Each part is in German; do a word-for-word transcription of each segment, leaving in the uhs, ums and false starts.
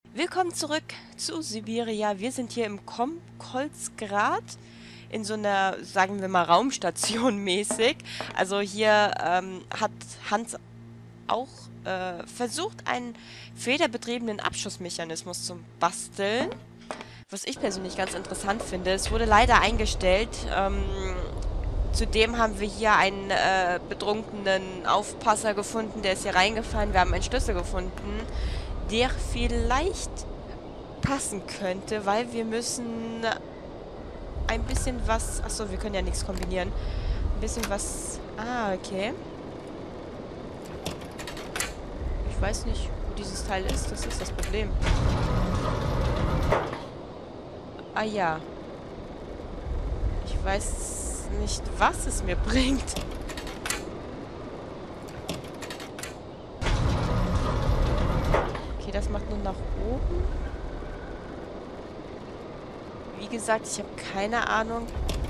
Willkommen zurück zu Sibiria. Wir sind hier im Komkolsgrad in so einer, sagen wir mal, Raumstation mäßig. Also hier ähm, hat Hans auch äh, versucht, einen federbetriebenen Abschussmechanismus zu basteln. Was ich persönlich ganz interessant finde. Es wurde leider eingestellt. Ähm, zudem haben wir hier einen äh, betrunkenen Aufpasser gefunden, der ist hier reingefallen. Wir haben einen Schlüssel gefunden, der vielleicht passen könnte, weil wir müssen ein bisschen was... Achso, wir können ja nichts kombinieren. Ein bisschen was... Ah, okay. Ich weiß nicht, wo dieses Teil ist. Das ist das Problem. Ah ja. Ich weiß nicht, was es mir bringt. Okay, das macht nur nach oben. Wie gesagt, ich habe keine Ahnung.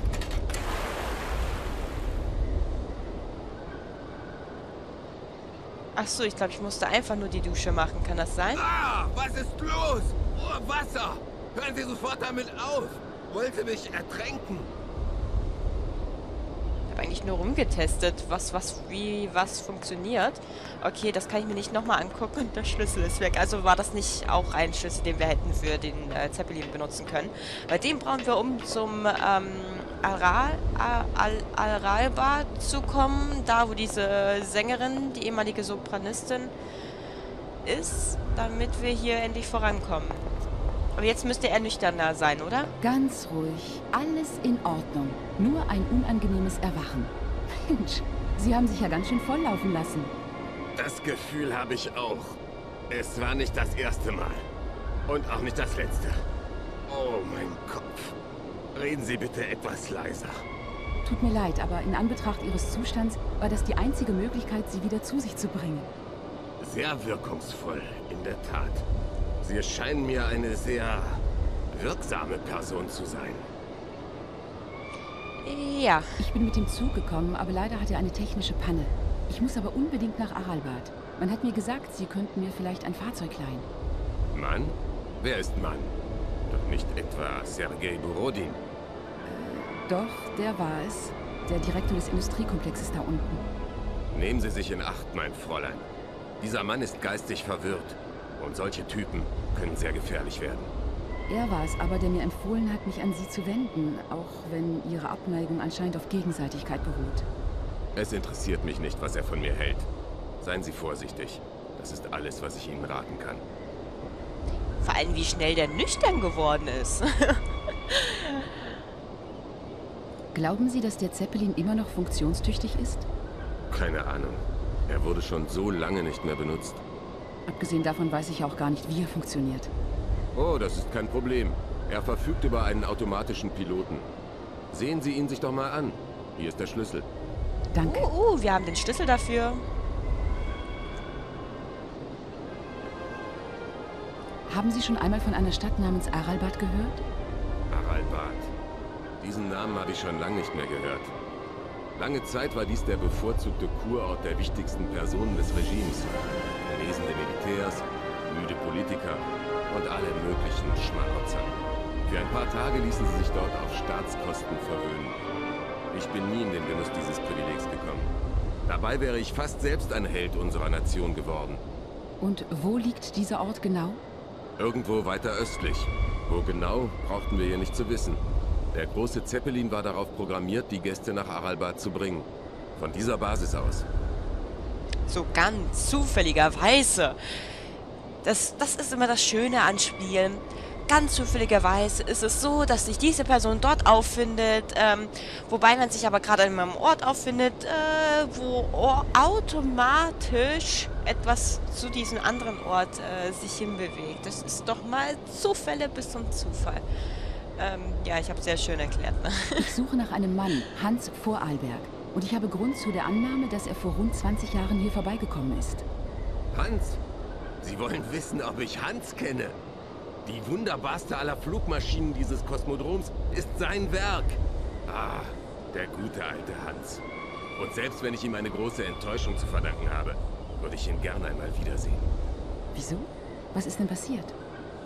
Ach so, ich glaube, ich musste einfach nur die Dusche machen. Kann das sein? Ah, was ist los? Oh, Wasser! Hören Sie sofort damit auf! Wollte mich ertränken. Ich habe eigentlich nur rumgetestet, was, was, wie, was funktioniert. Okay, das kann ich mir nicht nochmal angucken und der Schlüssel ist weg. Also war das nicht auch ein Schlüssel, den wir hätten für den äh, Zeppelin benutzen können. Bei dem brauchen wir, um zum ähm, Aral, Al, Aralbad zu kommen, da wo diese Sängerin, die ehemalige Sopranistin, ist, damit wir hier endlich vorankommen. Aber jetzt müsste er nüchterner sein, oder? Ganz ruhig. Alles in Ordnung. Nur ein unangenehmes Erwachen. Mensch, Sie haben sich ja ganz schön volllaufen lassen. Das Gefühl habe ich auch. Es war nicht das erste Mal. Und auch nicht das letzte. Oh, mein Kopf. Reden Sie bitte etwas leiser. Tut mir leid, aber in Anbetracht Ihres Zustands war das die einzige Möglichkeit, Sie wieder zu sich zu bringen. Sehr wirkungsvoll, in der Tat. Sie scheinen mir eine sehr wirksame Person zu sein. Ja. Ich bin mit dem Zug gekommen, aber leider hat er eine technische Panne. Ich muss aber unbedingt nach Aralbad. Man hat mir gesagt, Sie könnten mir vielleicht ein Fahrzeug leihen. Mann? Wer ist Mann? Doch nicht etwa Sergei Borodin. Doch, der war es. Der Direktor des Industriekomplexes da unten. Nehmen Sie sich in Acht, mein Fräulein. Dieser Mann ist geistig verwirrt. Und solche Typen können sehr gefährlich werden. Er war es aber, der mir empfohlen hat, mich an Sie zu wenden, auch wenn Ihre Abneigung anscheinend auf Gegenseitigkeit beruht. Es interessiert mich nicht, was er von mir hält. Seien Sie vorsichtig. Das ist alles, was ich Ihnen raten kann. Vor allem, wie schnell der nüchtern geworden ist. Glauben Sie, dass der Zeppelin immer noch funktionstüchtig ist? Keine Ahnung. Er wurde schon so lange nicht mehr benutzt. Abgesehen davon weiß ich auch gar nicht, wie er funktioniert. Oh, das ist kein Problem. Er verfügt über einen automatischen Piloten. Sehen Sie ihn sich doch mal an. Hier ist der Schlüssel. Danke. Uh, uh, wir haben den Schlüssel dafür. Haben Sie schon einmal von einer Stadt namens Aralbad gehört? Aralbad. Diesen Namen habe ich schon lange nicht mehr gehört. Lange Zeit war dies der bevorzugte Kurort der wichtigsten Personen des Regimes. Lesende Militärs, müde Politiker und alle möglichen Schmarotzer. Für ein paar Tage ließen sie sich dort auf Staatskosten verwöhnen. Ich bin nie in den Genuss dieses Privilegs gekommen. Dabei wäre ich fast selbst ein Held unserer Nation geworden. Und wo liegt dieser Ort genau? Irgendwo weiter östlich. Wo genau, brauchten wir hier nicht zu wissen. Der große Zeppelin war darauf programmiert, die Gäste nach Aralbad zu bringen. Von dieser Basis aus. So ganz zufälligerweise. Das, das ist immer das Schöne an Spielen. Ganz zufälligerweise ist es so, dass sich diese Person dort auffindet, ähm, wobei man sich aber gerade in einem Ort auffindet, äh, wo o- automatisch etwas zu diesem anderen Ort äh, sich hinbewegt. Das ist doch mal Zufälle bis zum Zufall. Ähm, ja, ich habe es sehr schön erklärt. Ne? Ich suche nach einem Mann, Hans Vorarlberg. Und ich habe Grund zu der Annahme, dass er vor rund zwanzig Jahren hier vorbeigekommen ist. Hans? Sie wollen wissen, ob ich Hans kenne? Die wunderbarste aller Flugmaschinen dieses Kosmodroms ist sein Werk. Ah, der gute alte Hans. Und selbst wenn ich ihm eine große Enttäuschung zu verdanken habe, würde ich ihn gern einmal wiedersehen. Wieso? Was ist denn passiert?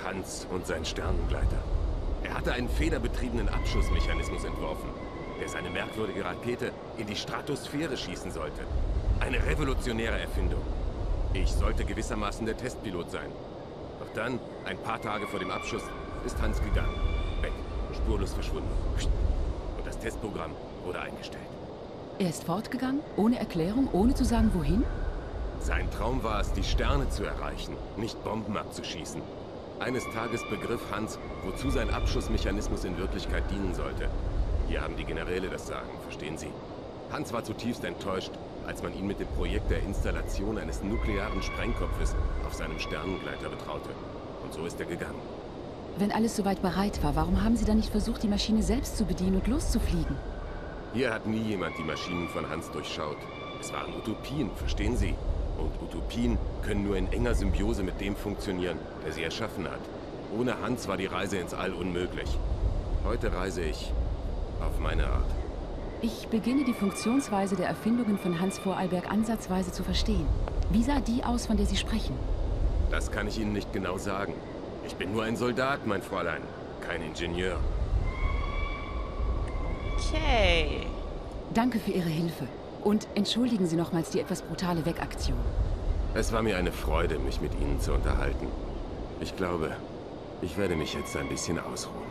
Hans und sein Sternengleiter. Er hatte einen federbetriebenen Abschussmechanismus entworfen, der seine merkwürdige Rakete in die Stratosphäre schießen sollte. Eine revolutionäre Erfindung. Ich sollte gewissermaßen der Testpilot sein. Doch dann, ein paar Tage vor dem Abschuss, ist Hans gegangen. Weg, spurlos verschwunden. Und das Testprogramm wurde eingestellt. Er ist fortgegangen, ohne Erklärung, ohne zu sagen, wohin? Sein Traum war es, die Sterne zu erreichen, nicht Bomben abzuschießen. Eines Tages begriff Hans, wozu sein Abschussmechanismus in Wirklichkeit dienen sollte. Hier haben die Generäle das Sagen, verstehen Sie? Hans war zutiefst enttäuscht, als man ihn mit dem Projekt der Installation eines nuklearen Sprengkopfes auf seinem Sternengleiter betraute. Und so ist er gegangen. Wenn alles soweit bereit war, warum haben Sie dann nicht versucht, die Maschine selbst zu bedienen und loszufliegen? Hier hat nie jemand die Maschinen von Hans durchschaut. Es waren Utopien, verstehen Sie? Und Utopien können nur in enger Symbiose mit dem funktionieren, der sie erschaffen hat. Ohne Hans war die Reise ins All unmöglich. Heute reise ich auf meine Art. Ich beginne die Funktionsweise der Erfindungen von Hans Vorarlberg ansatzweise zu verstehen. Wie sah die aus, von der Sie sprechen? Das kann ich Ihnen nicht genau sagen. Ich bin nur ein Soldat, mein Fräulein, kein Ingenieur. Okay. Danke für Ihre Hilfe. Und entschuldigen Sie nochmals die etwas brutale Wegaktion. Es war mir eine Freude, mich mit Ihnen zu unterhalten. Ich glaube, ich werde mich jetzt ein bisschen ausruhen.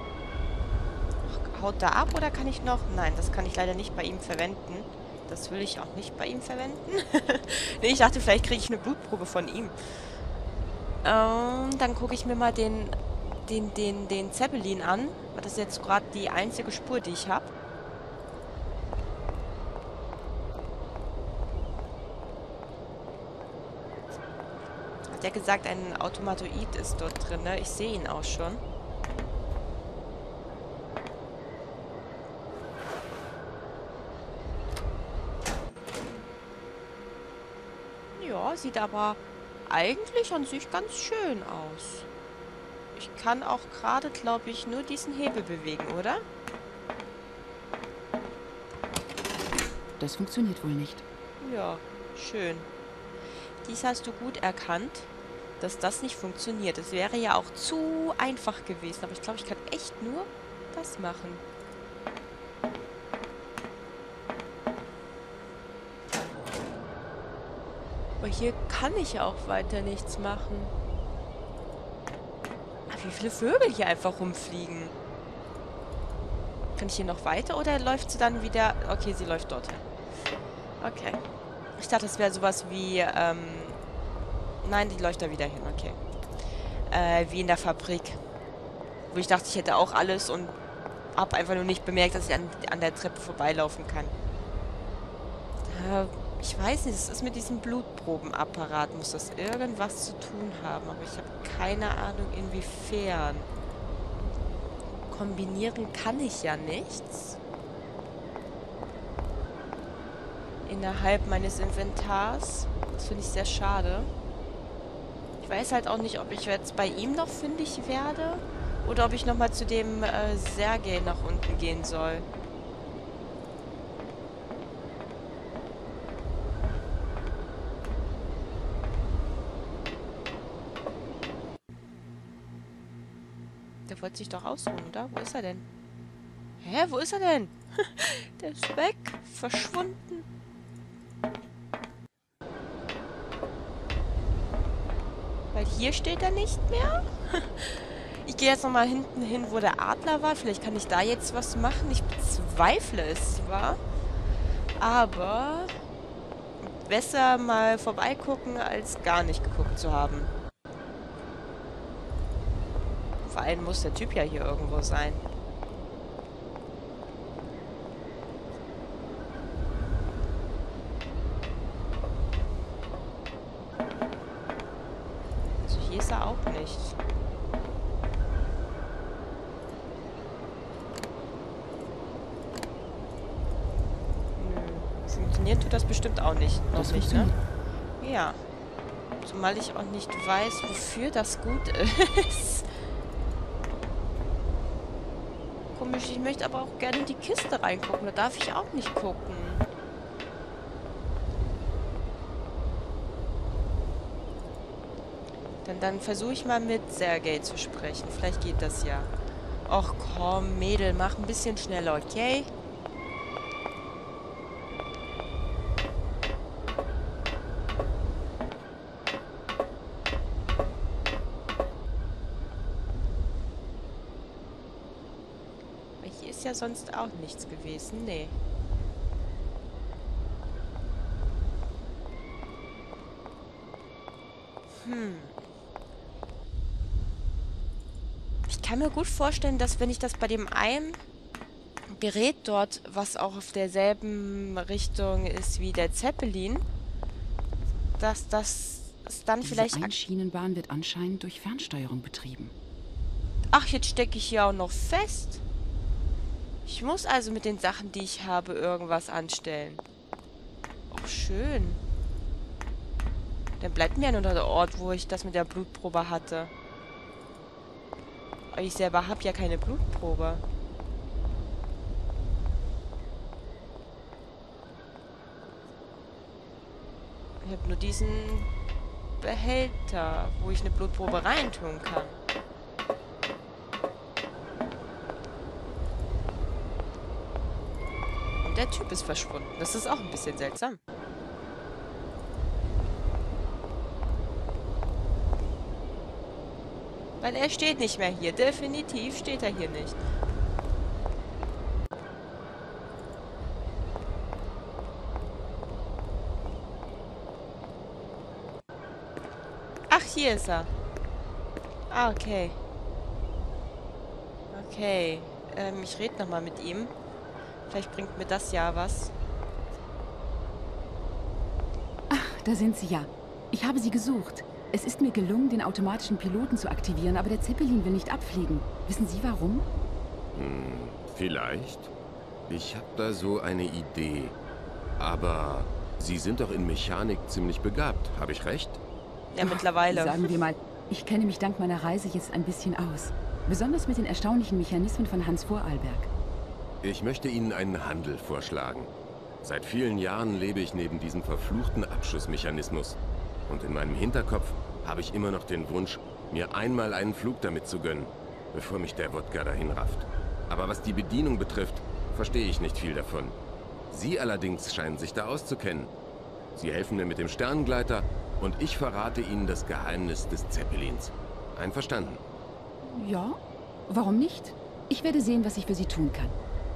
Haut da ab oder kann ich noch... Nein, das kann ich leider nicht bei ihm verwenden. Das will ich auch nicht bei ihm verwenden. Nee, ich dachte, vielleicht kriege ich eine Blutprobe von ihm. Ähm, dann gucke ich mir mal den, den, den, den Zeppelin an. Das ist jetzt gerade die einzige Spur, die ich habe. Hat ja gesagt, ein Automatoid ist dort drin, ne? Ich sehe ihn auch schon. Ja, sieht aber eigentlich an sich ganz schön aus. Ich kann auch gerade, glaube ich, nur diesen Hebel bewegen, oder? Das funktioniert wohl nicht. Ja, schön. Dies hast du gut erkannt, dass das nicht funktioniert. Es wäre ja auch zu einfach gewesen, aber ich glaube, ich kann echt nur das machen. Aber hier kann ich auch weiter nichts machen. Ach, wie viele Vögel hier einfach rumfliegen. Kann ich hier noch weiter oder läuft sie dann wieder... Okay, sie läuft dorthin. Okay. Ich dachte, das wäre sowas wie... Ähm Nein, die läuft da wieder hin, okay. Äh, wie in der Fabrik. Wo ich dachte, ich hätte auch alles und habe einfach nur nicht bemerkt, dass ich an, an der Treppe vorbeilaufen kann. Äh, ich weiß nicht, es ist mit diesem Blutprobenapparat. Muss das irgendwas zu tun haben, aber ich habe keine Ahnung, inwiefern. Kombinieren kann ich ja nichts. Innerhalb meines Inventars. Das finde ich sehr schade. Ich weiß halt auch nicht, ob ich jetzt bei ihm noch fündig werde oder ob ich nochmal zu dem äh, Sergei nach unten gehen soll. Der wollte sich doch ausruhen, oder? Wo ist er denn? Hä, wo ist er denn? Der ist weg. Verschwunden. Weil hier steht er nicht mehr. Ich gehe jetzt nochmal hinten hin, wo der Adler war. Vielleicht kann ich da jetzt was machen. Ich bezweifle es zwar. Aber besser mal vorbeigucken, als gar nicht geguckt zu haben. Vor allem muss der Typ ja hier irgendwo sein. Also hier ist er auch nicht. Nö. Funktionieren tut das bestimmt auch nicht. Noch Das nicht, ne? funktioniert. Ja. Zumal ich auch nicht weiß, wofür das gut ist. Komisch, ich möchte aber auch gerne in die Kiste reingucken. Da darf ich auch nicht gucken. Dann, dann versuche ich mal mit Sergei zu sprechen. Vielleicht geht das ja. Och komm, Mädel, mach ein bisschen schneller, okay? Aber hier ist ja sonst auch nichts gewesen. Nee. Hm. Ich kann mir gut vorstellen, dass wenn ich das bei dem einen Gerät dort, was auch auf derselben Richtung ist wie der Zeppelin, dass das es dann Diese vielleicht... Einschienenbahn wird anscheinend durch Fernsteuerung betrieben. Ach, jetzt stecke ich hier auch noch fest. Ich muss also mit den Sachen, die ich habe, irgendwas anstellen. Oh, schön. Dann bleibt mir ja nur der Ort, wo ich das mit der Blutprobe hatte. Aber ich selber habe ja keine Blutprobe. Ich habe nur diesen Behälter, wo ich eine Blutprobe reintun kann. Und der Typ ist verschwunden. Das ist auch ein bisschen seltsam. Weil er steht nicht mehr hier. Definitiv steht er hier nicht. Ach, hier ist er. Ah, okay. Okay. Ähm, ich rede nochmal mit ihm. Vielleicht bringt mir das ja was. Ach, da sind Sie ja. Ich habe Sie gesucht. Es ist mir gelungen, den automatischen Piloten zu aktivieren, aber der Zeppelin will nicht abfliegen. Wissen Sie warum? Hm, vielleicht. Ich habe da so eine Idee. Aber Sie sind doch in Mechanik ziemlich begabt, habe ich recht? Ja, mittlerweile. Sagen wir mal, ich kenne mich dank meiner Reise jetzt ein bisschen aus. Besonders mit den erstaunlichen Mechanismen von Hans Vorarlberg. Ich möchte Ihnen einen Handel vorschlagen. Seit vielen Jahren lebe ich neben diesem verfluchten Abschussmechanismus. Und in meinem Hinterkopf habe ich immer noch den Wunsch, mir einmal einen Flug damit zu gönnen, bevor mich der Wodka dahin rafft. Aber was die Bedienung betrifft, verstehe ich nicht viel davon. Sie allerdings scheinen sich da auszukennen. Sie helfen mir mit dem Sternengleiter und ich verrate Ihnen das Geheimnis des Zeppelins. Einverstanden? Ja, warum nicht? Ich werde sehen, was ich für Sie tun kann.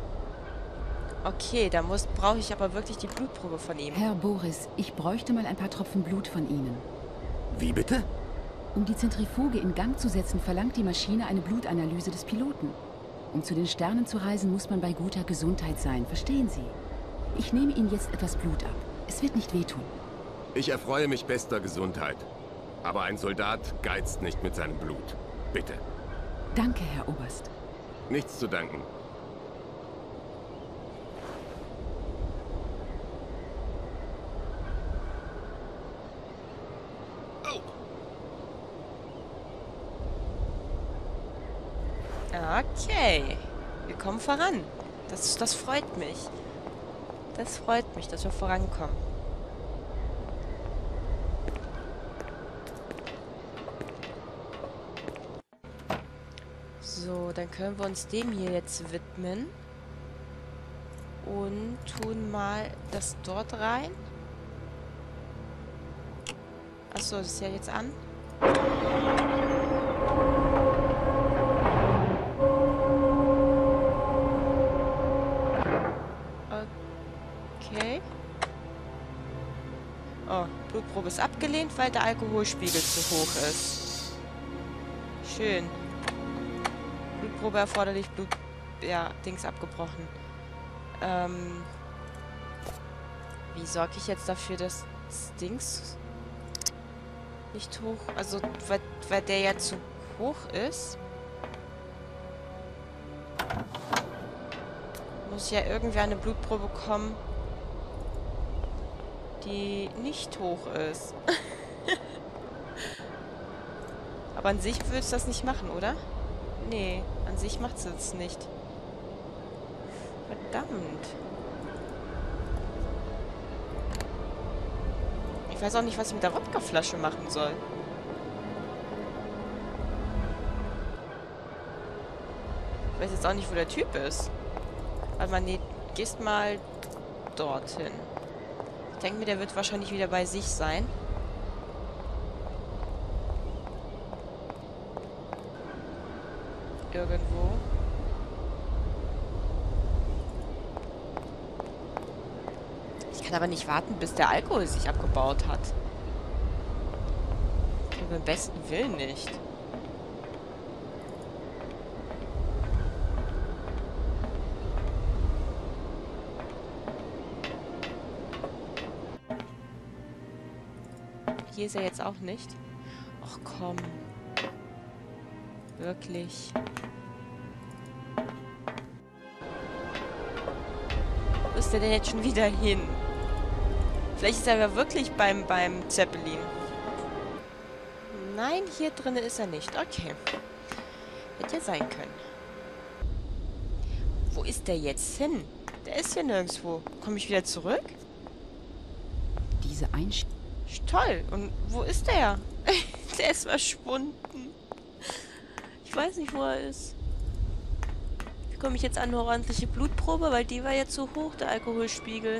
Okay, da muss brauche ich aber wirklich die Blutprobe von ihm. Herr Boris, ich bräuchte mal ein paar Tropfen Blut von Ihnen. Wie bitte? Um die Zentrifuge in Gang zu setzen, verlangt die Maschine eine Blutanalyse des Piloten. Um zu den Sternen zu reisen, muss man bei guter Gesundheit sein, verstehen Sie? Ich nehme Ihnen jetzt etwas Blut ab. Es wird nicht wehtun. Ich erfreue mich bester Gesundheit. Aber ein Soldat geizt nicht mit seinem Blut. Bitte. Danke, Herr Oberst. Nichts zu danken. Okay. Wir kommen voran. Das, das freut mich. Das freut mich, dass wir vorankommen. So, dann können wir uns dem hier jetzt widmen. Und tun mal das dort rein. Achso, das ist ja jetzt an. Okay. Oh, Blutprobe ist abgelehnt, weil der Alkoholspiegel zu hoch ist. Schön. Blutprobe erforderlich, Blut... Ja, Dings abgebrochen. Ähm... Wie sorge ich jetzt dafür, dass das Dings nicht hoch... Also, weil, weil der ja zu hoch ist... Muss ja irgendwie eine Blutprobe kommen, die nicht hoch ist. Aber an sich würde es das nicht machen, oder? Nee, an sich macht es es nicht. Verdammt. Ich weiß auch nicht, was ich mit der Wodkaflasche machen soll. Ich weiß jetzt auch nicht, wo der Typ ist. Warte mal, nee, gehst mal dorthin. Ich denke mir, der wird wahrscheinlich wieder bei sich sein. Irgendwo. Ich kann aber nicht warten, bis der Alkohol sich abgebaut hat. Beim besten Willen nicht. Hier ist er jetzt auch nicht. Ach komm. Wirklich. Wo ist der denn jetzt schon wieder hin? Vielleicht ist er ja wirklich beim, beim Zeppelin. Nein, hier drin ist er nicht. Okay. Hätte ja sein können. Wo ist der jetzt hin? Der ist hier nirgendwo. Komme ich wieder zurück? Diese Einstellung. Toll. Und wo ist der? Der ist verschwunden. Ich weiß nicht, wo er ist. Wie komme ich jetzt an eine ordentliche Blutprobe? Weil die war ja zu hoch, der Alkoholspiegel.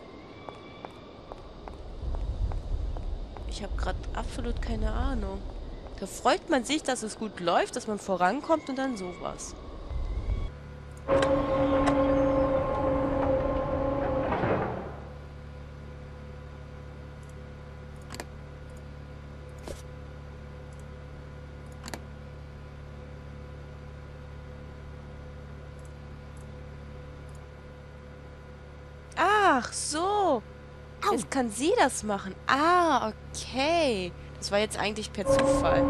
Ich habe gerade absolut keine Ahnung. Da freut man sich, dass es gut läuft, dass man vorankommt und dann sowas. Ach so. Jetzt kann sie das machen. Ah, okay. Das war jetzt eigentlich per Zufall.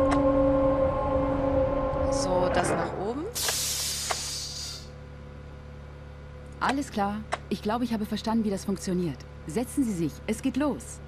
So, das nach oben. Alles klar. Ich glaube, ich habe verstanden, wie das funktioniert. Setzen Sie sich. Es geht los.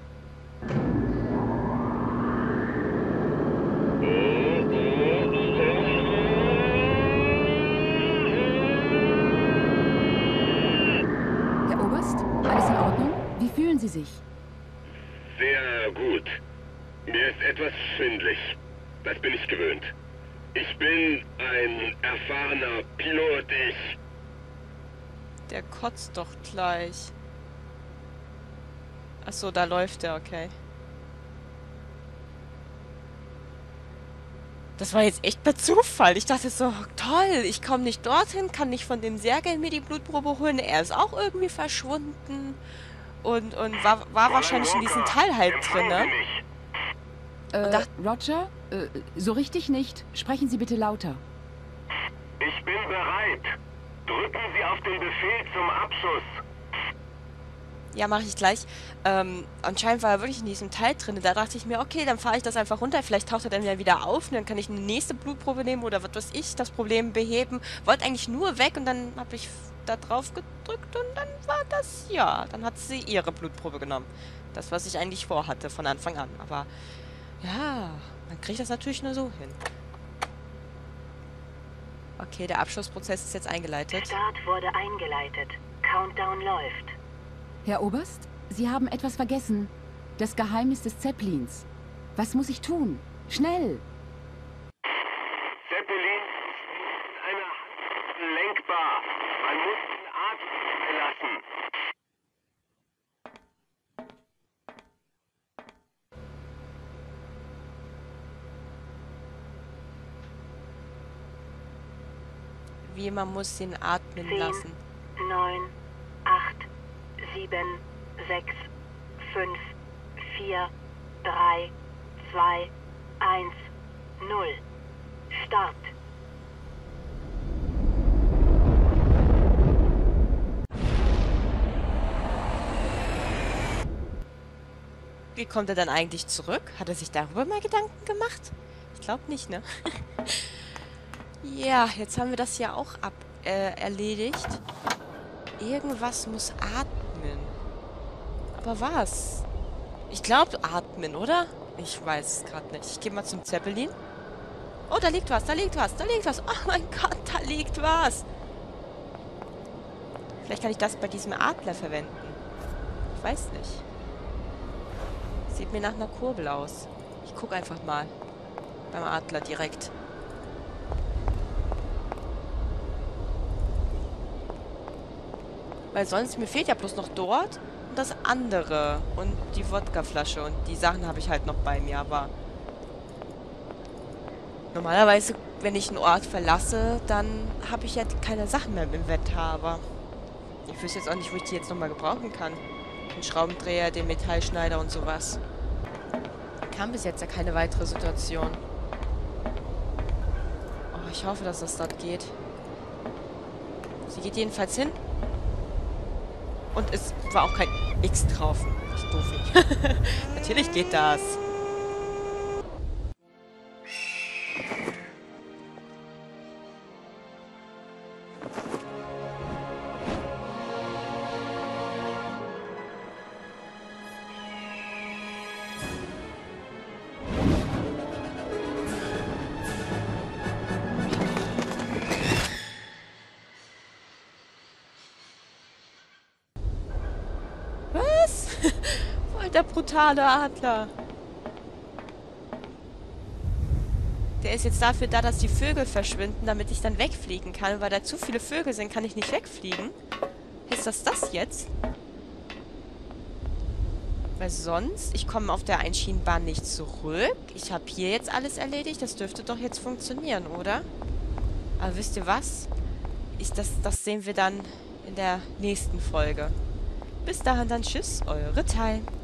Herr Oberst, alles in Ordnung? Wie fühlen Sie sich? Sehr gut. Mir ist etwas schwindlig. Das bin ich gewöhnt. Ich bin ein erfahrener Pilot, ich... Der kotzt doch gleich. Achso, da läuft er, okay. Das war jetzt echt per Zufall. Ich dachte so, toll, ich komme nicht dorthin, kann nicht von dem Sergei mir die Blutprobe holen. Er ist auch irgendwie verschwunden. Und, und war, war wahrscheinlich in diesem Teil halt drin, ne? Äh, Roger? Äh, so richtig nicht. Sprechen Sie bitte lauter. Ich bin bereit. Drücken Sie auf den Befehl zum Abschuss. Ja, mache ich gleich. Ähm, anscheinend war er wirklich in diesem Teil drin. Da dachte ich mir, okay, dann fahre ich das einfach runter. Vielleicht taucht er dann ja wieder auf und dann kann ich eine nächste Blutprobe nehmen oder was weiß ich, das Problem beheben. Wollte eigentlich nur weg und dann habe ich da drauf gedrückt und dann war das, ja, dann hat sie ihre Blutprobe genommen. Das, was ich eigentlich vorhatte von Anfang an. Aber ja, man kriegt das natürlich nur so hin. Okay, der Abschlussprozess ist jetzt eingeleitet. Start wurde eingeleitet. Countdown läuft. Herr Oberst, Sie haben etwas vergessen. Das Geheimnis des Zeppelins. Was muss ich tun? Schnell! Zeppelin ist mit einer Hand lenkbar. Man muss den Atem lassen. Wie, man muss ihn atmen zehn, lassen. neun, acht, sieben, sechs, fünf, vier, drei, zwei, eins, null. Start. Wie kommt er dann eigentlich zurück? Hat er sich darüber mal Gedanken gemacht? Ich glaube nicht, ne? Ja, jetzt haben wir das ja auch ab äh, erledigt. Irgendwas muss atmen. Aber was? Ich glaube atmen, oder? Ich weiß es gerade nicht. Ich gehe mal zum Zeppelin. Oh, da liegt was, da liegt was, da liegt was. Oh mein Gott, da liegt was. Vielleicht kann ich das bei diesem Adler verwenden. Ich weiß nicht. Sieht mir nach einer Kurbel aus. Ich gucke einfach mal. Beim Adler direkt. Weil sonst, mir fehlt ja bloß noch dort und das andere. Und die Wodkaflasche. Und die Sachen habe ich halt noch bei mir, aber... Normalerweise, wenn ich einen Ort verlasse, dann habe ich ja keine Sachen mehr im Inventar, aber... Ich wüsste jetzt auch nicht, wo ich die jetzt nochmal gebrauchen kann. Den Schraubendreher, den Metallschneider und sowas. Kam bis jetzt ja keine weitere Situation. Oh, ich hoffe, dass das dort geht. Sie geht jedenfalls hin. Und es war auch kein X drauf. Ich doof nicht. Natürlich geht das. Was? Voll der brutale Adler. Der ist jetzt dafür da, dass die Vögel verschwinden, damit ich dann wegfliegen kann. Weil da zu viele Vögel sind, kann ich nicht wegfliegen. Ist das das jetzt? Weil sonst, ich komme auf der Einschienenbahn nicht zurück. Ich habe hier jetzt alles erledigt. Das dürfte doch jetzt funktionieren, oder? Aber wisst ihr was? Ich, das, das sehen wir dann in der nächsten Folge. Bis dahin dann tschüss, eure Time.